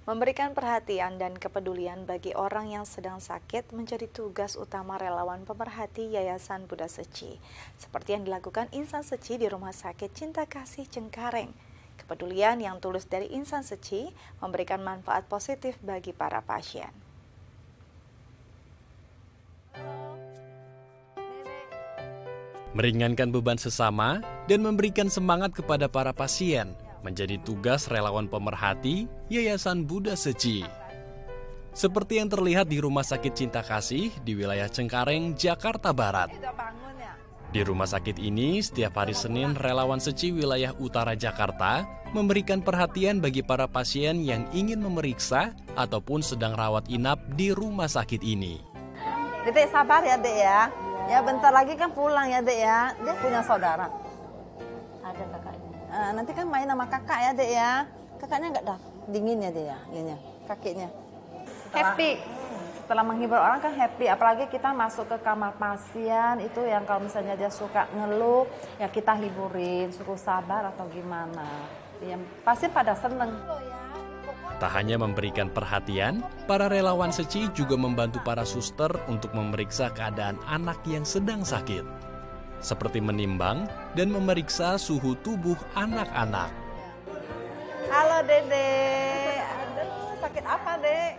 Memberikan perhatian dan kepedulian bagi orang yang sedang sakit menjadi tugas utama relawan pemerhati Yayasan Buddha Seci. Seperti yang dilakukan Insan Seci di Rumah Sakit Cinta Kasih Cengkareng. Kepedulian yang tulus dari Insan Seci memberikan manfaat positif bagi para pasien. Meringankan beban sesama dan memberikan semangat kepada para pasien menjadi tugas relawan pemerhati Yayasan Buddha Seci. Seperti yang terlihat di Rumah Sakit Cinta Kasih di wilayah Cengkareng, Jakarta Barat. Di rumah sakit ini, setiap hari Senin, relawan Seci wilayah utara Jakarta memberikan perhatian bagi para pasien yang ingin memeriksa ataupun sedang rawat inap di rumah sakit ini. Dedek sabar ya, Dek ya. Ya bentar lagi kan pulang ya, Dek ya. Dia punya saudara. Ada kakaknya. Nanti kan main sama kakak ya, Dek ya. Kakaknya nggak dah dingin ya, Dek ya, ininya, kakinya. Happy. Setelah menghibur orang kan happy. Apalagi kita masuk ke kamar pasien itu yang kalau misalnya dia suka ngeluh, ya kita hiburin, suruh sabar atau gimana. Ya, pasti pada seneng. Tak hanya memberikan perhatian, para relawan Seci juga membantu para suster untuk memeriksa keadaan anak yang sedang sakit. Seperti menimbang dan memeriksa suhu tubuh anak-anak. Halo Dede, aduh sakit apa Dek?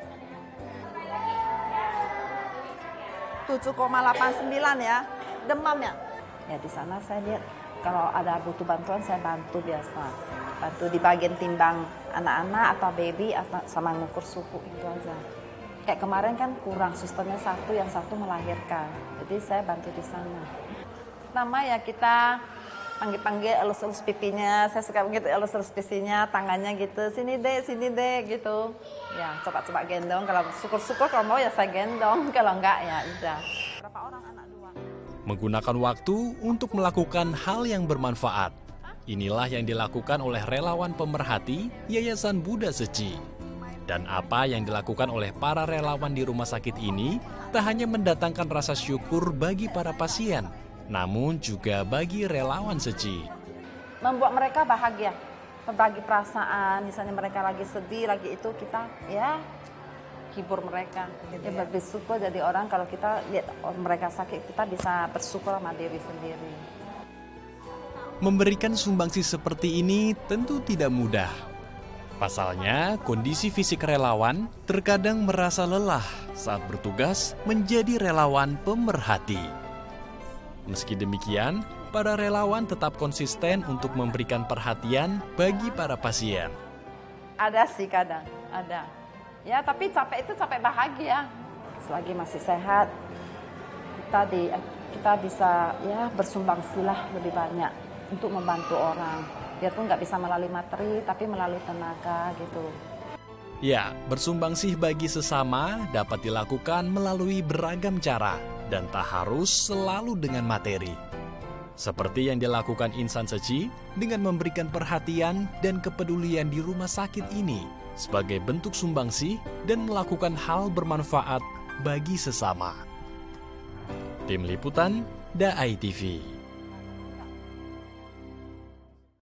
7,89 ya, demam ya? Ya di sana saya lihat kalau ada butuh bantuan saya bantu biasa. Bantu di bagian timbang anak-anak atau baby atau sama ngukur suhu itu aja. Kayak kemarin kan kurang susternya satu, yang satu melahirkan. Jadi saya bantu di sana. Pertama ya kita panggil-panggil, elus-elus pipinya. Saya suka begitu elus-elus pipinya, tangannya gitu. Sini dek gitu. Ya coba-coba gendong. Kalau syukur-syukur kalau mau ya saya gendong. Kalau enggak ya udah. Berapa orang anak dua? Menggunakan waktu untuk melakukan hal yang bermanfaat. Inilah yang dilakukan oleh relawan pemerhati Yayasan Buddha Seci. Dan apa yang dilakukan oleh para relawan di rumah sakit ini tak hanya mendatangkan rasa syukur bagi para pasien, namun juga bagi relawan Seci. Membuat mereka bahagia, berbagi perasaan, misalnya mereka lagi sedih, lagi itu kita ya hibur mereka. Ya bersyukur jadi orang kalau kita lihat mereka sakit, kita bisa bersyukur sama diri sendiri. Memberikan sumbangsi seperti ini tentu tidak mudah. Pasalnya, kondisi fisik relawan terkadang merasa lelah saat bertugas menjadi relawan pemerhati. Meski demikian, para relawan tetap konsisten untuk memberikan perhatian bagi para pasien. Ada sih kadang, ada. Ya tapi capek itu capek bahagia. Selagi masih sehat, kita bisa ya bersumbangsilah lebih banyak untuk membantu orang. Biarpun nggak bisa melalui materi, tapi melalui tenaga gitu. Ya, bersumbangsi bagi sesama dapat dilakukan melalui beragam cara dan tak harus selalu dengan materi. Seperti yang dilakukan Insan Seci dengan memberikan perhatian dan kepedulian di rumah sakit ini sebagai bentuk sumbangsi dan melakukan hal bermanfaat bagi sesama. Tim Liputan, DAI TV.